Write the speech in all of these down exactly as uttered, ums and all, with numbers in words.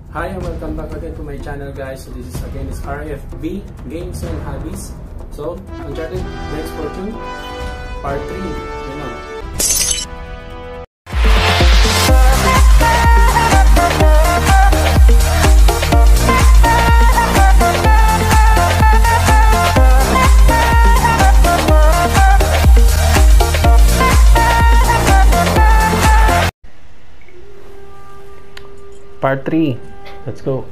Hi and welcome back again to my channel, guys. So this is again is R F B Games and Hobbies. So Uncharted Next Fortune Part three. You know. Part three. Let's go.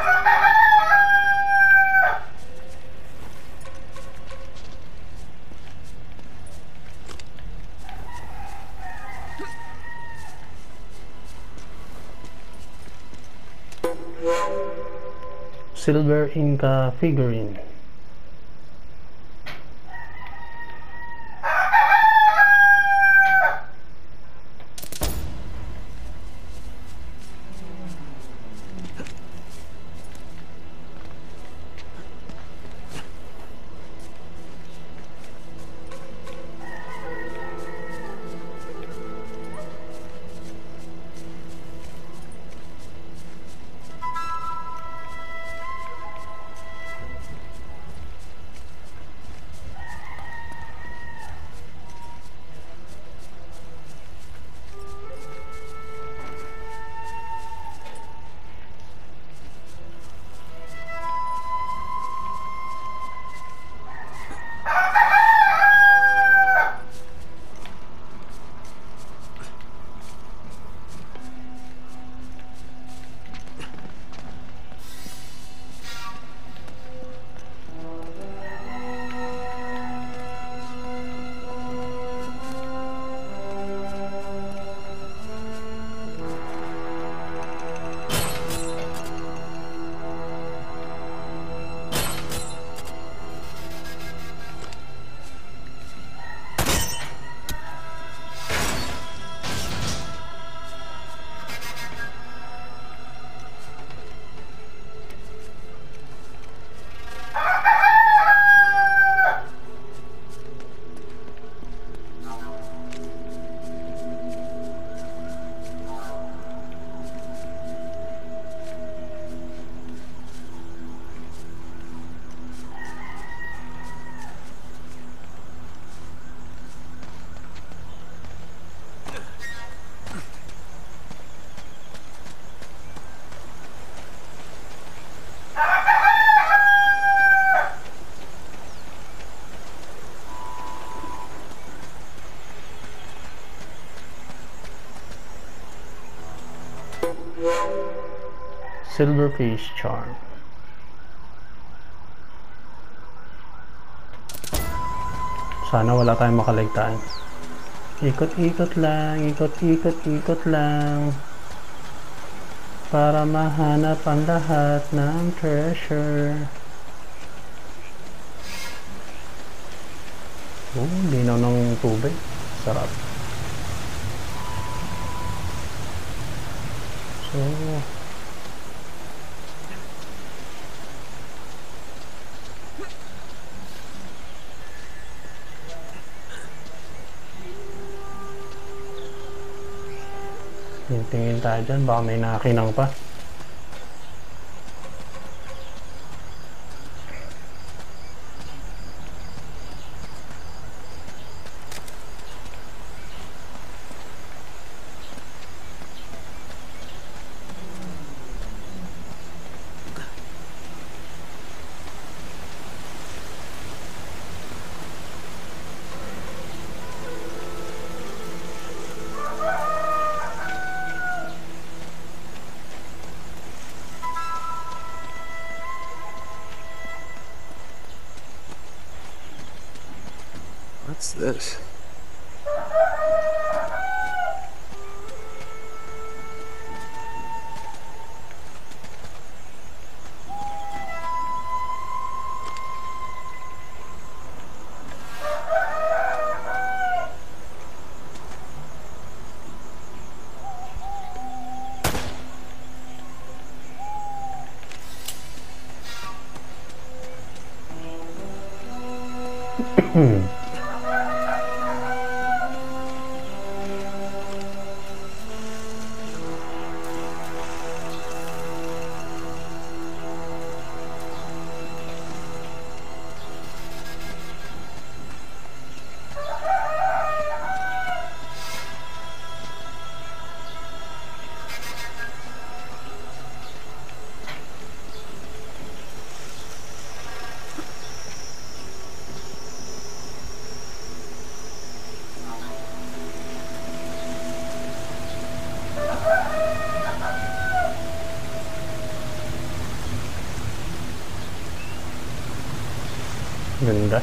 Silver Inca figurine. Silverfish charm. Sana wala tayong makaligtaan. Ikot-ikot lang, ikot-ikot-ikot lang para mahanap ang lahat ng treasure. Oh, linaw ng tubig. Sarap. So, tingin tayo dyan, baka may nakakinang pa. What's this? Hmm. Ganda.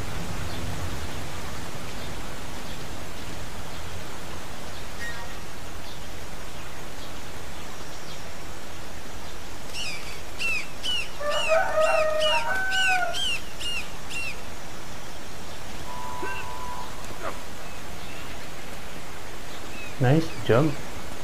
Nice jump.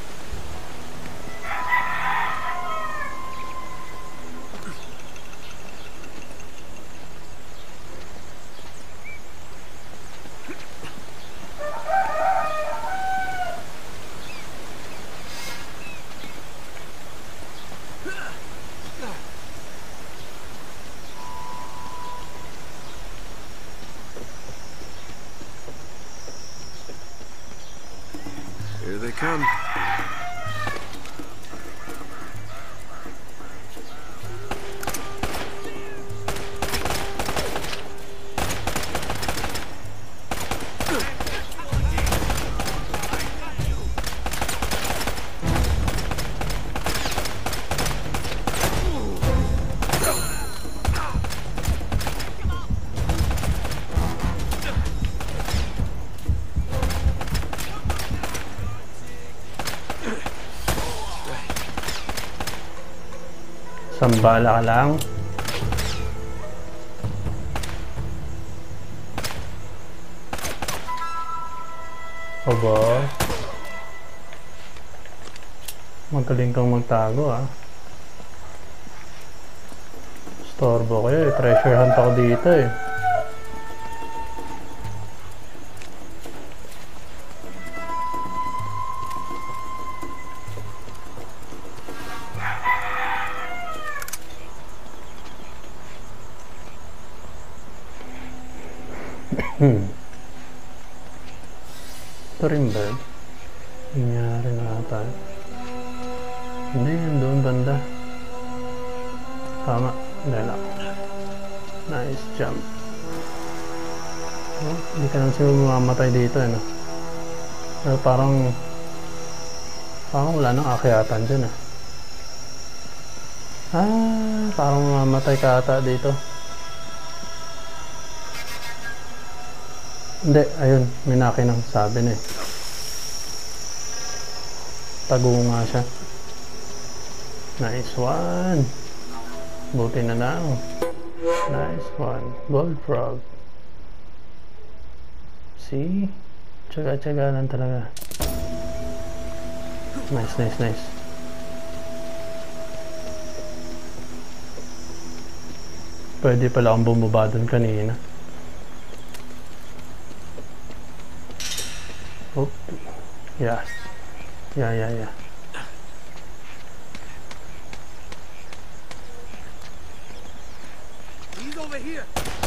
Here they come. Sambala ka lang. Aba. Magaling kang magtago ah. Storbo kayo eh. Treasure hunt ako dito eh. Hmm. Ito rin ba? Nangyari na ata. Hindi, yan doon banda. Tama. Hindi lang. Nice jump. Oh, hindi ka naman siguro mamamatay dito eh, no? Pero parang parang wala nang akyatan dyan eh. Ah, parang mamamatay ka ata dito. Hindi, ayun, may nakinang sabi na eh. Tago nga siya. Nice one. Buti na lang. Nice one. Gold frog. See? Tsaga-tsaga lang talaga. Nice, nice, nice. Pwede pala akong bumaba dun kanina. Oh, yeah, yeah, yeah, yeah. He's over here.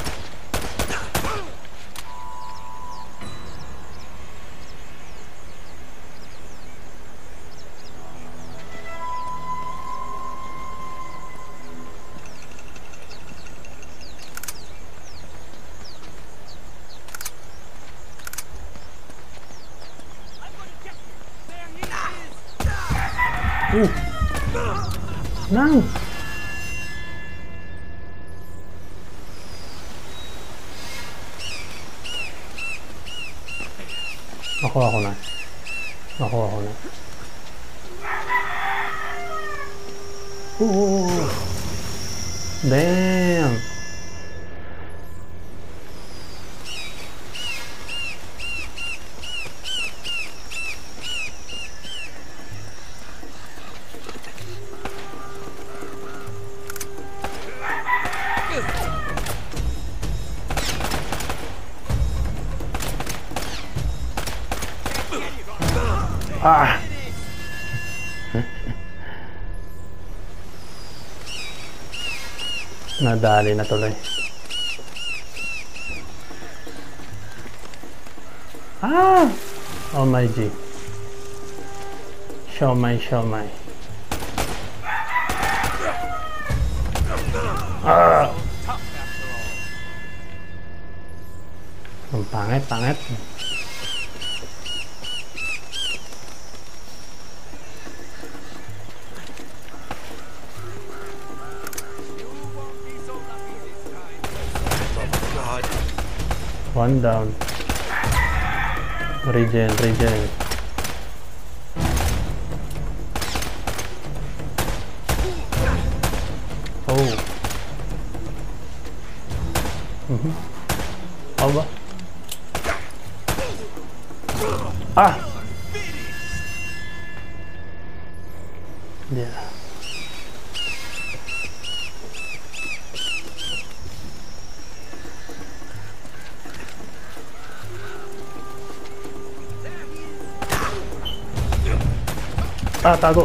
Uh. Nang. Ako ako na. Ako ako na. Uh. Damn. Ah! Nadali na tuloy. Ah! Oh my G. Show my, show my. Ah! Ang pangit, pangit. One down. Regen, regen. Oh. Mhm. Apa? Ah. Yeah. Ah, tago.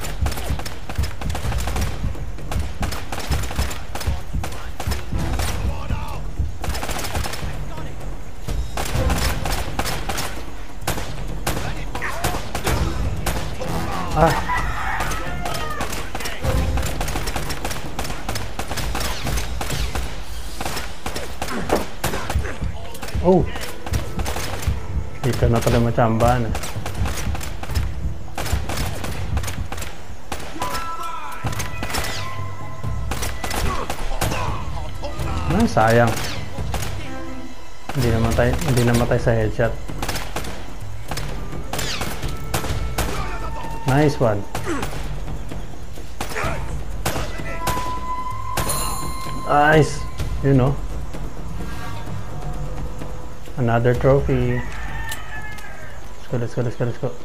Ah. Oh. Dito na pala machamban. Ah, sayang. Hindi namatay, hindi namatay sa headshot. Nice one. Nice. You know. Another trophy. Let's go, let's go, let's go, let's go.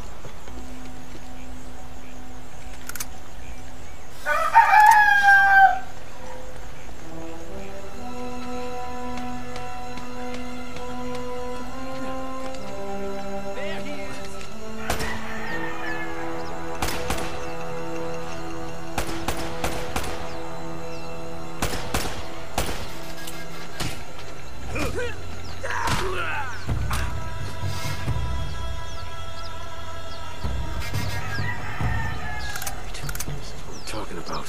Talking about.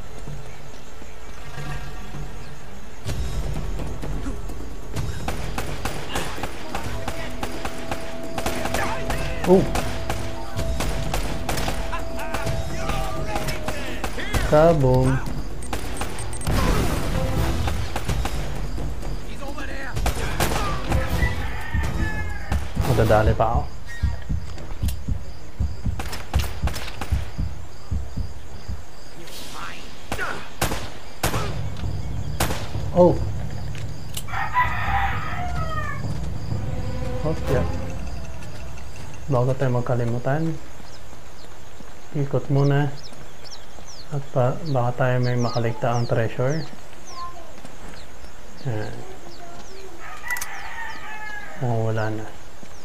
Oh. Kaboom. Madadali pa ako. Oh. Okay. Bago tayo magkalimutan, ikot muna at pa, baka tayo may makaligta ang treasure. Ayan. Oh, wala na.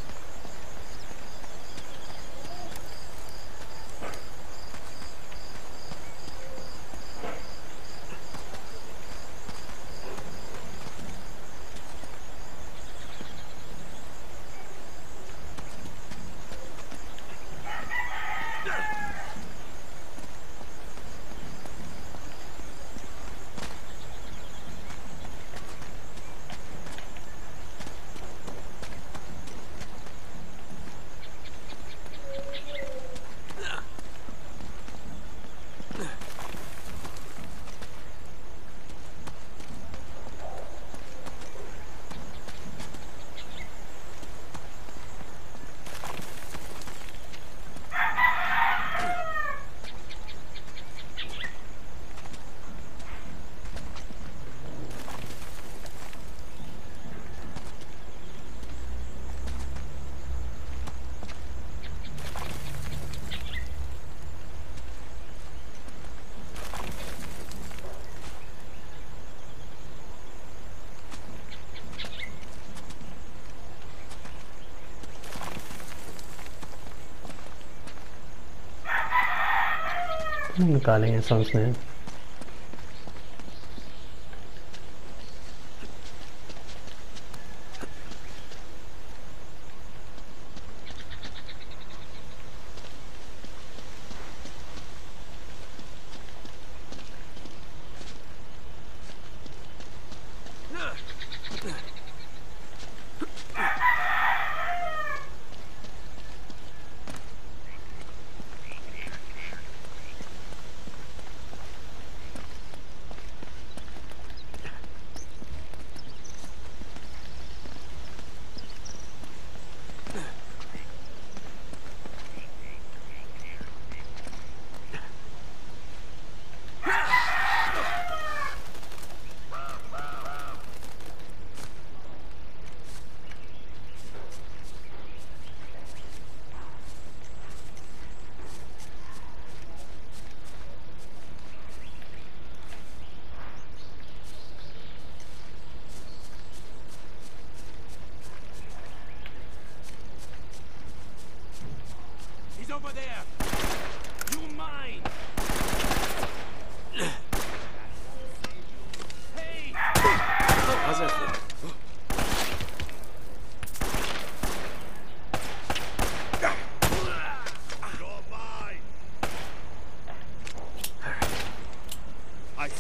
Ano nagkaling yung sounds na yun?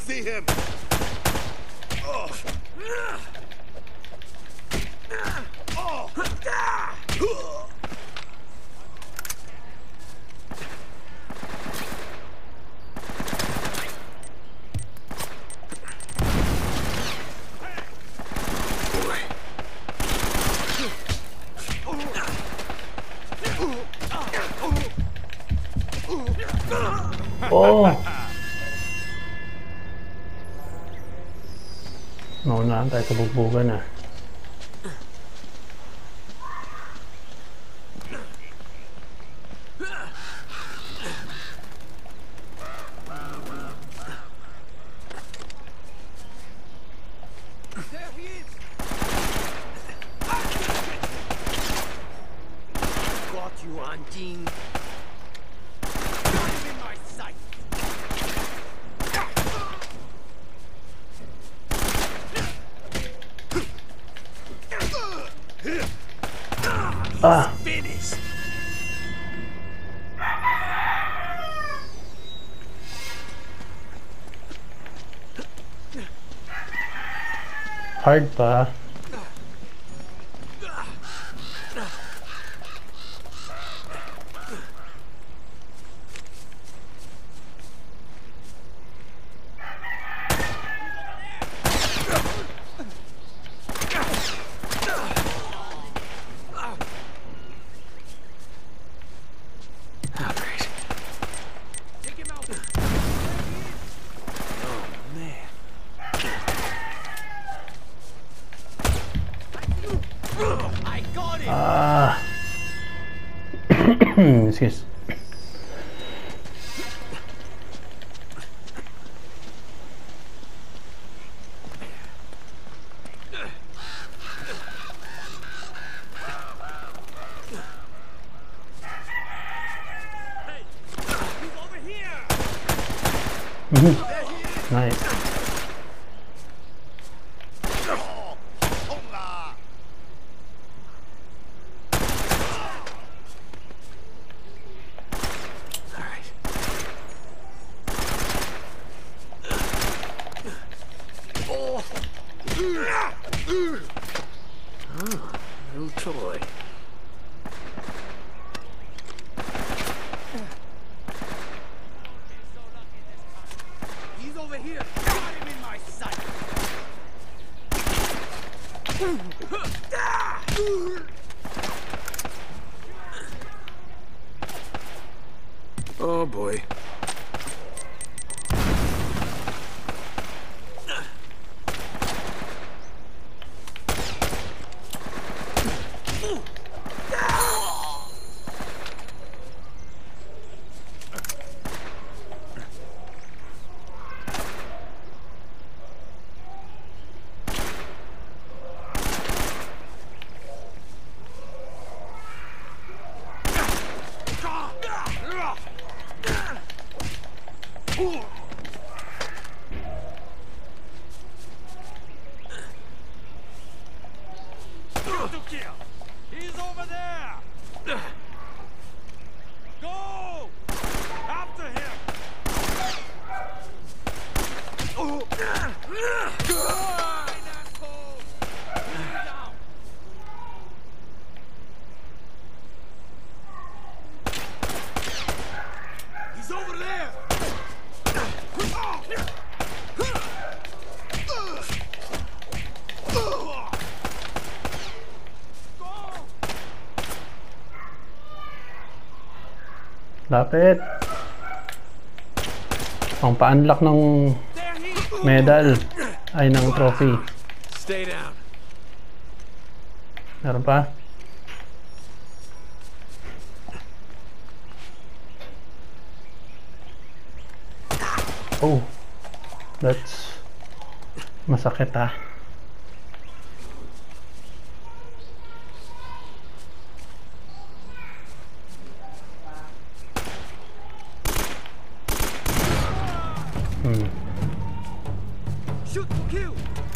see him. Oh. Oh. Oh! Naunahan tayo sa bugbugan ah. Got you, Anjing. Ah! Finish. Hard pa. Ah! Excuse. Mm-hmm. Nice. Oh, little toy. He's over here. Got him in my sight. Oh boy. He's over there. Go after him. Oh. He's over there. Lapit. Ang pa-unlock ng medal ay ng trophy. Stay down. Meron pa? Oh. That's masakit ah. Hmm. Shoot, kill.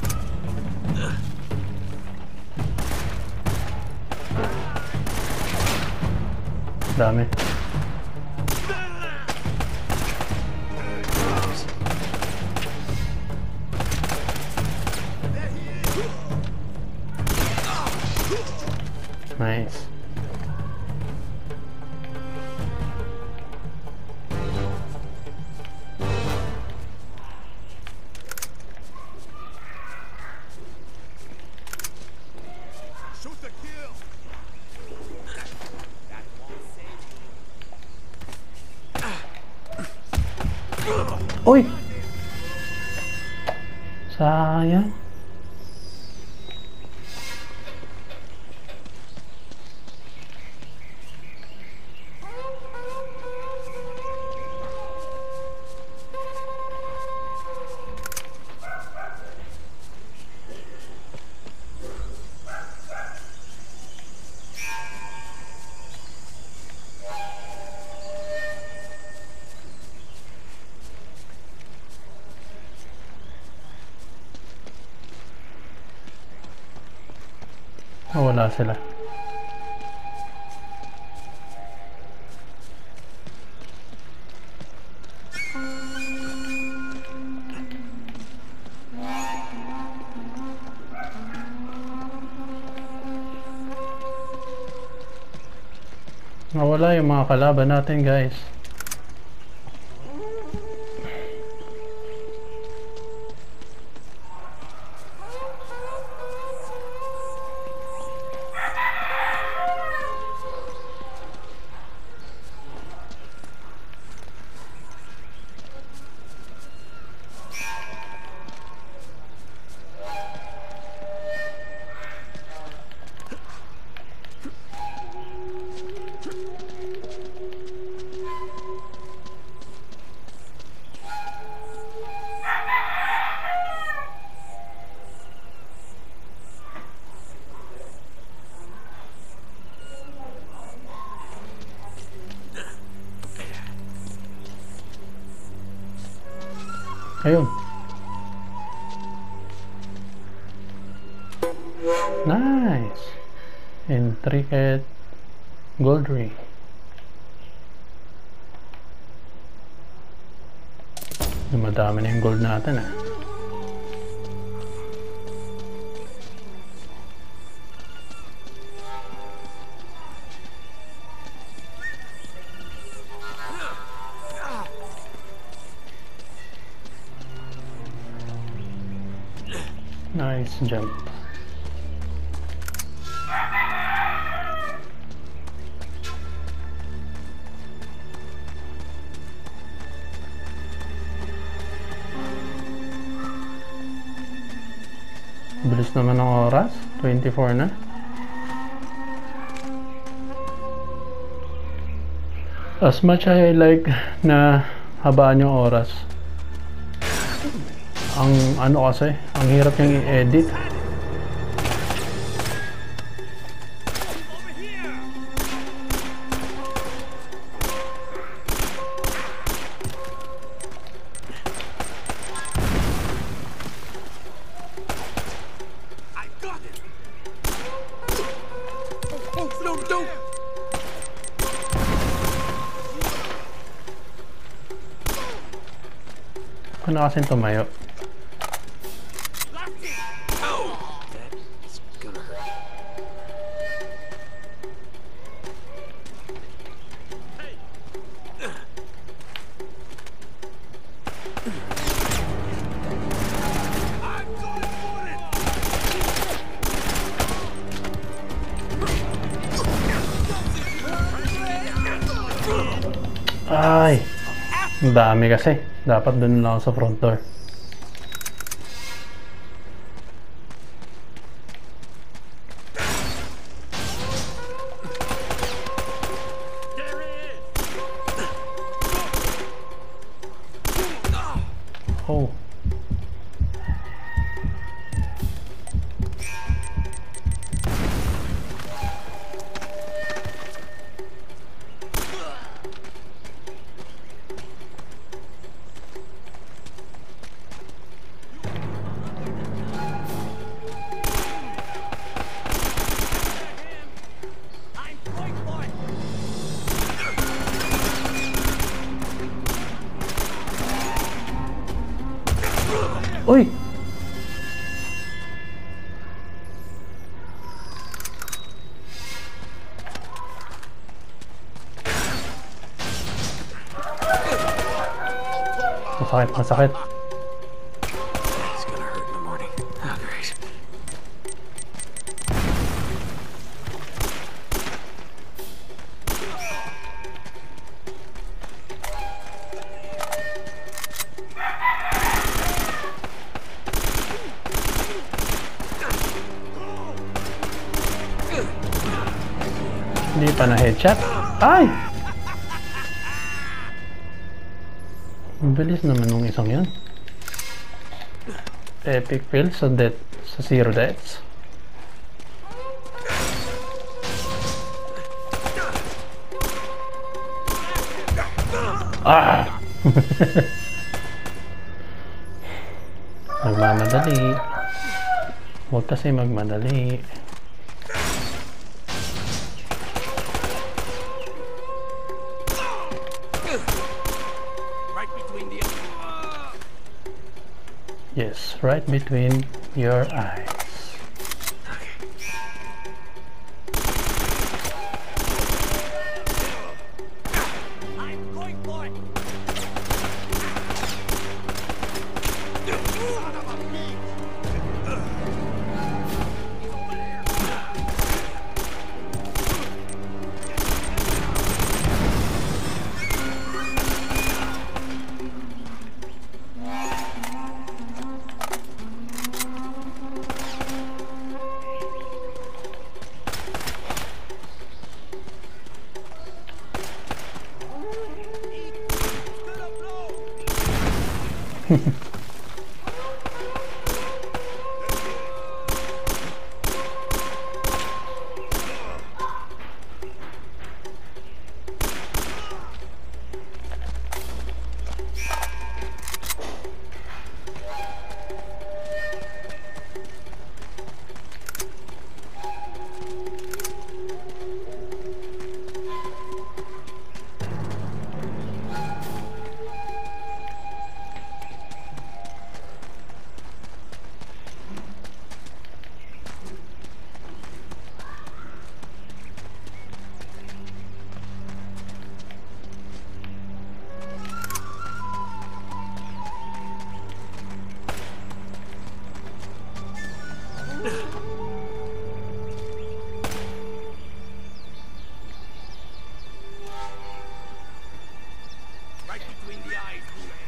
Dami. Nice. Shoot the kill. That won't save you. Uy! Sayang. Oh, wala sila. Nawala yung mga kalaban natin, guys. Ayun. Nice. Intricate gold ring. Dumadami na yung gold natin, ah. Nice jump. Bilis naman ng oras. twenty-four na. As much I like na habaan yung oras, ang ano kasi, ang hirap niyang i-edit. I got it. Oh, no, don't. Ano kasing tumayo? That's gonna hurt. I'm going for it. Ay! Ang dami kasi. Dapat dun lang ako sa front door. There it is. Oh. I'm going for it. Uy! Masakit, masakit. It's gonna hurt in the morning. Oh, great. Hindi pa na headshot. Ay! Ang bilis naman nung isang yan. Epic fail sa death, sa zero deaths. Ah! Magmamadali. Huwag kasi magmadali. Right between the... Yes, right between your eyes. I'm going for it! Son of a bitch! He's over there! Right between the eyes,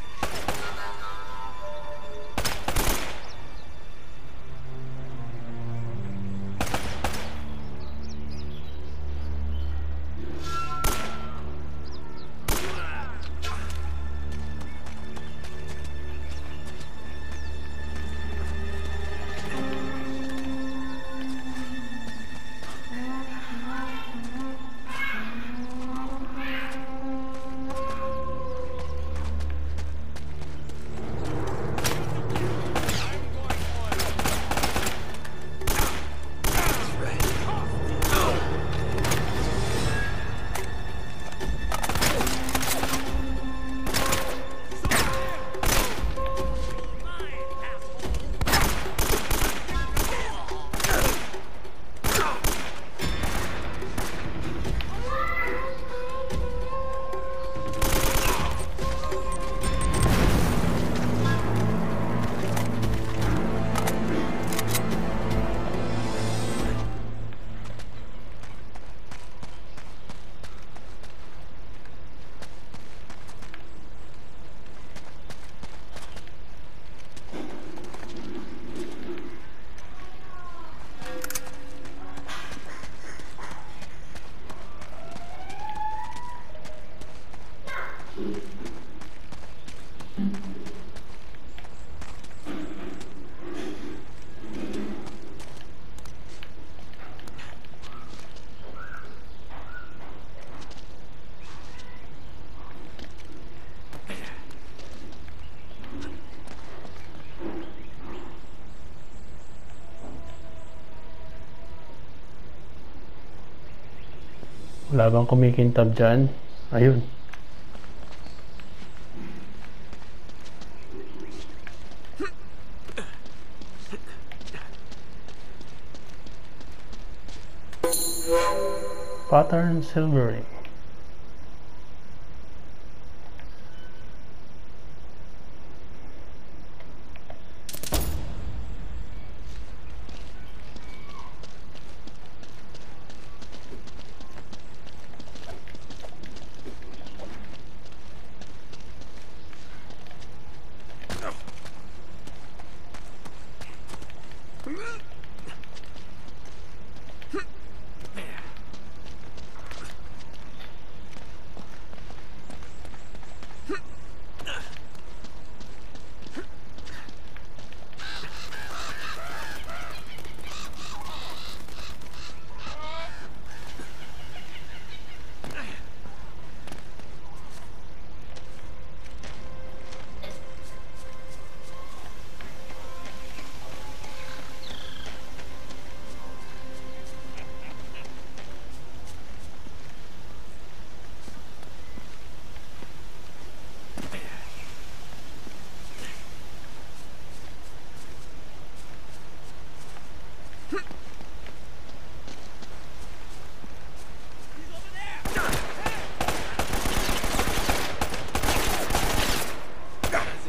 Wala bang kumikintab dyan? Ayun. Pattern silvering.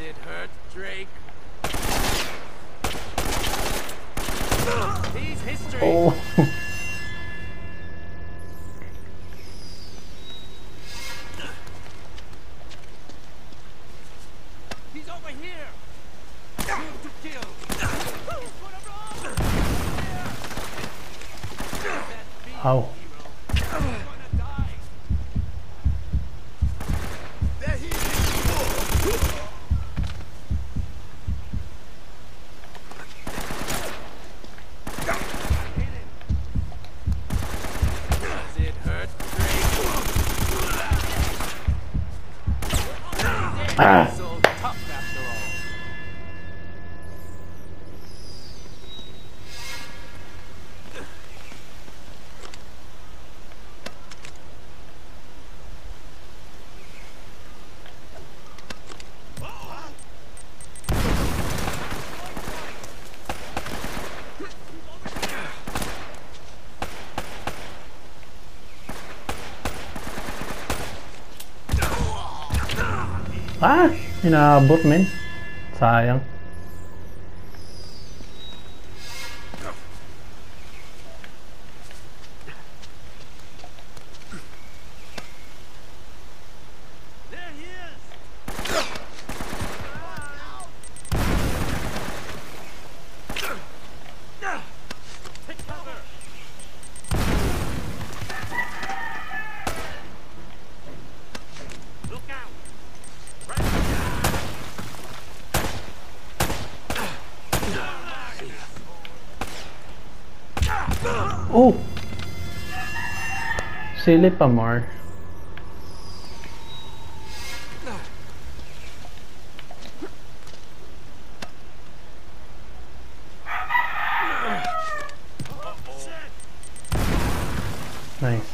it hurt, Drake? He's history. Oh. He's over here. Move to kill. Ow. Ah. So tough after all. Ah! Inaabot, men. Sayang. There he is. Take cover. Look out. Oh! Silly pa more. Nice.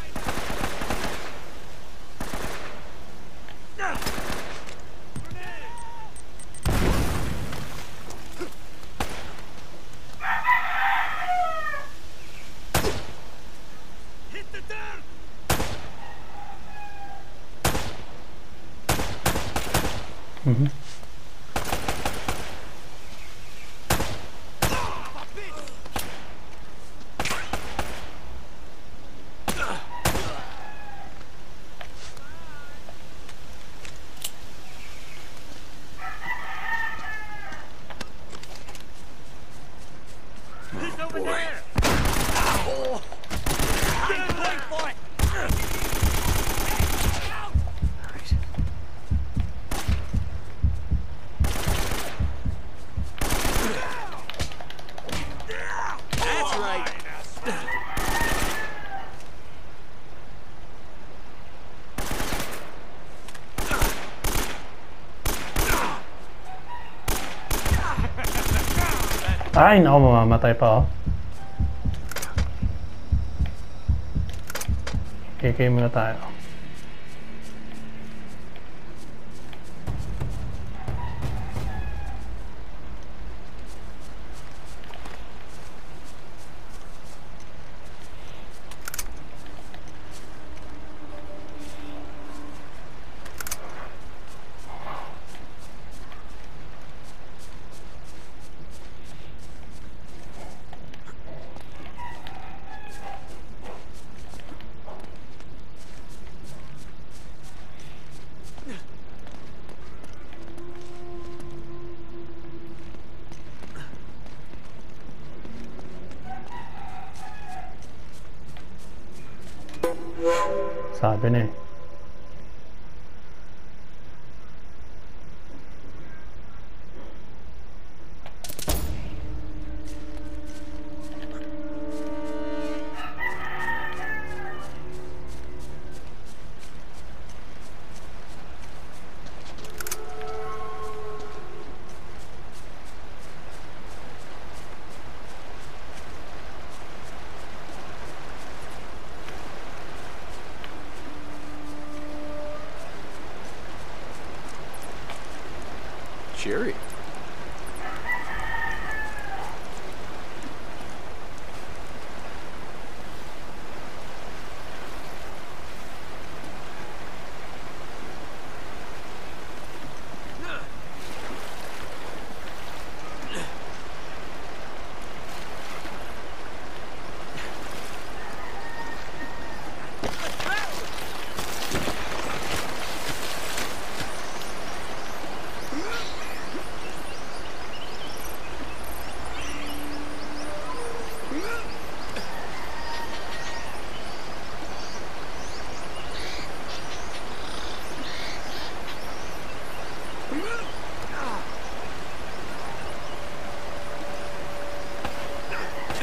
Hit the dirt. Mm-hmm. He's over there. Get away for it. That's right. Ay, naku, mamamatay pa ako. K K muna tayo. Sabi na eh. Jerry.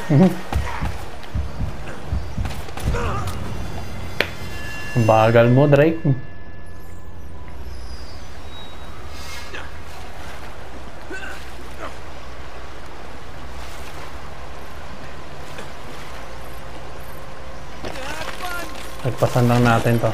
Ang bagal mo, Drake. Nagpasan lang natin to.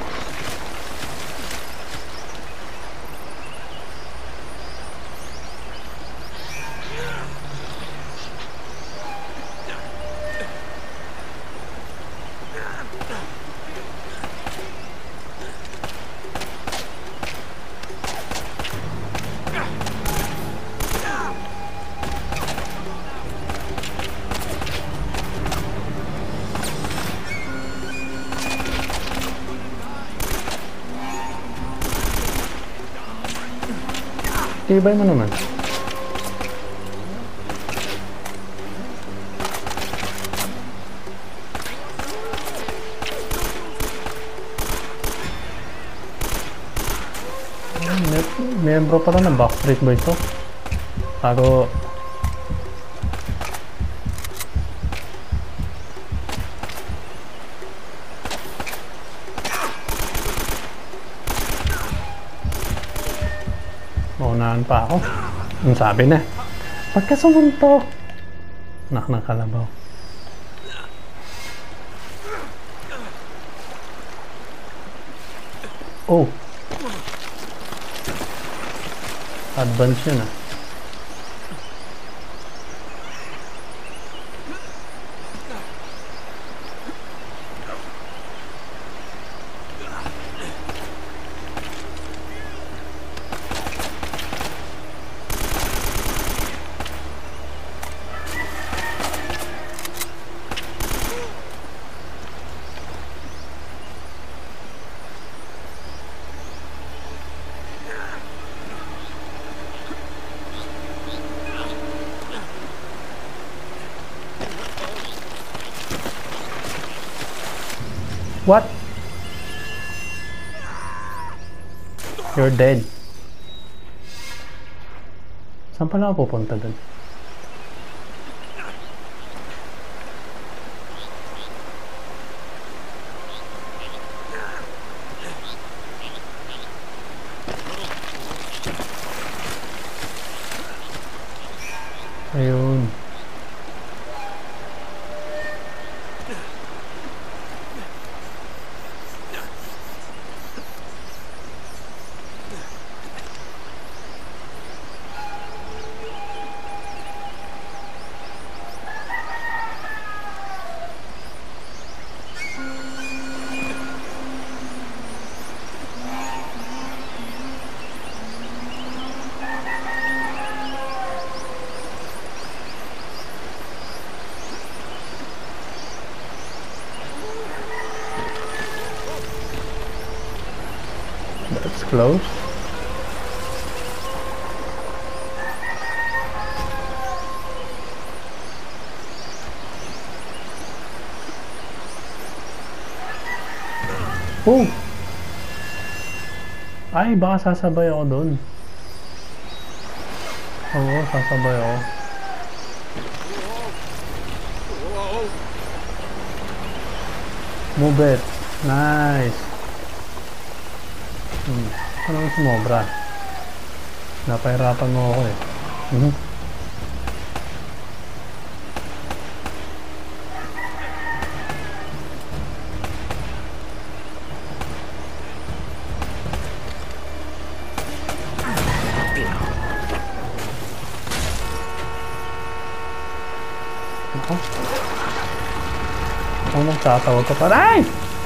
Tibay mo naman. Membro pala ng Backstreet Boys to. Tago. Maunahan pa ako. Ang sabi na, pagka sumuntok, nak ng kalabaw. Oh, advance yun ah. What? You're dead. Saan pala ako pupunta dun? Ayun. That's close. Oh! Ay, baka sasabay ako doon. Oo, sasabay ako. Move it. Nice. Hmm. Ano ang sumobra? Napahirapan mo ako eh. Mm-hmm. Ako? Ako magtatawag ka pa. Ay!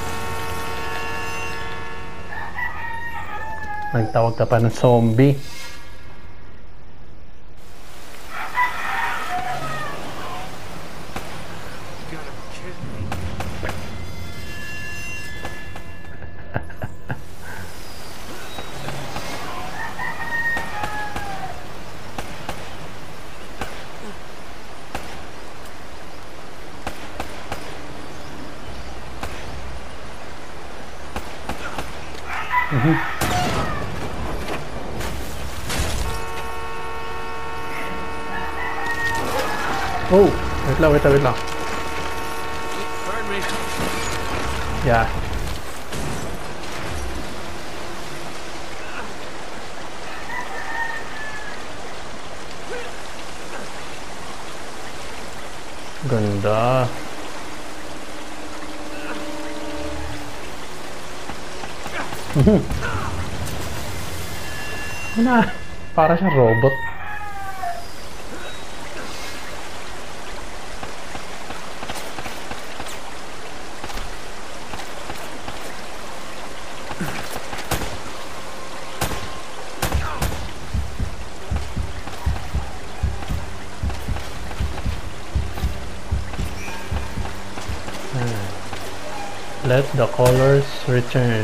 Nagtawag ka pa ng zombie. Mm-hmm. Oh, wait lang, wait lang, wait lang. me. Yeah. Ganda. Na, para siyang robot. Let the colors return.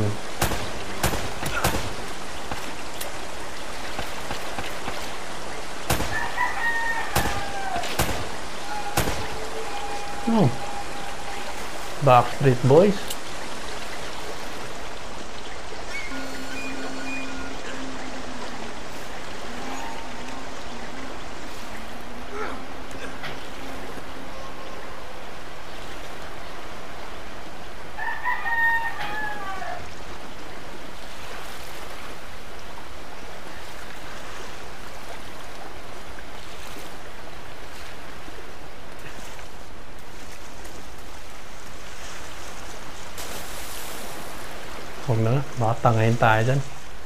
Oh, Backstreet Boys. Huwag na nga, baka tangayin tayo dyan.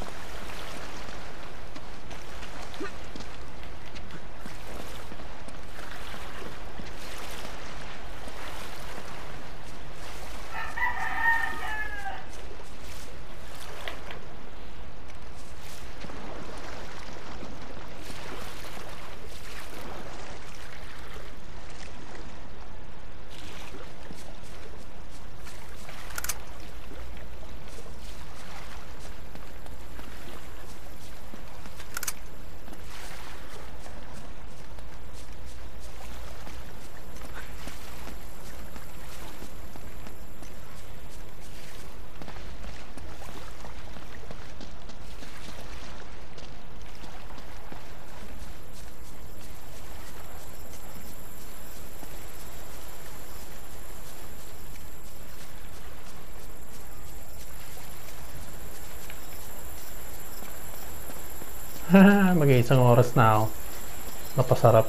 Mag-iisang oras na ako. Napasarap.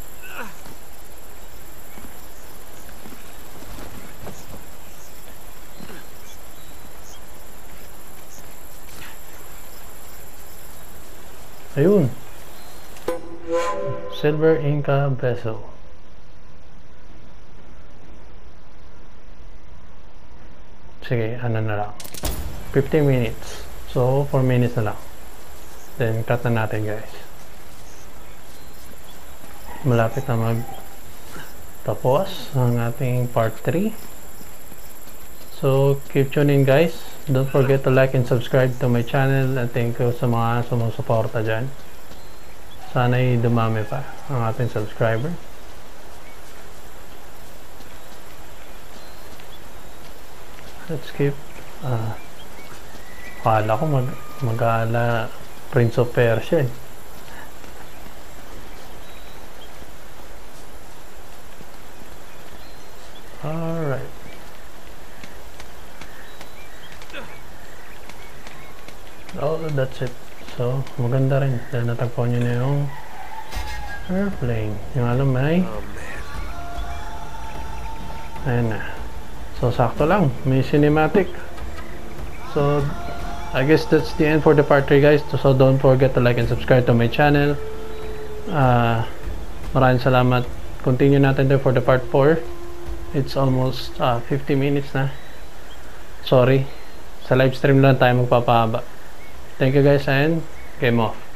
Ayun. Silver Inca vessel. Sige, ano na lang. fifteen minutes. So, four minutes na lang. Then, cut na natin, guys. Malapit na mag tapos ang ating part three. So, keep tuning, guys. Don't forget to like and subscribe to my channel. And thank you sa mga sumusuporta dyan. Sana'y dumami pa ang ating subscriber. Let's skip. Ah, kala ko mag mag-aala Prince of Persia. Alright. Oh, that's it. So, maganda rin. Dahil natagpuan nyo na yung airplane. Yung alam may Oh, man. ayan na. So, sakto lang. May cinematic. So, I guess that's the end for the part three, guys. So don't forget to like and subscribe to my channel. Uh, maraming salamat. Continue natin there for the part four. It's almost uh, fifty minutes na. Sorry. Sa live stream lang tayo magpapahaba. Thank you, guys, and game off.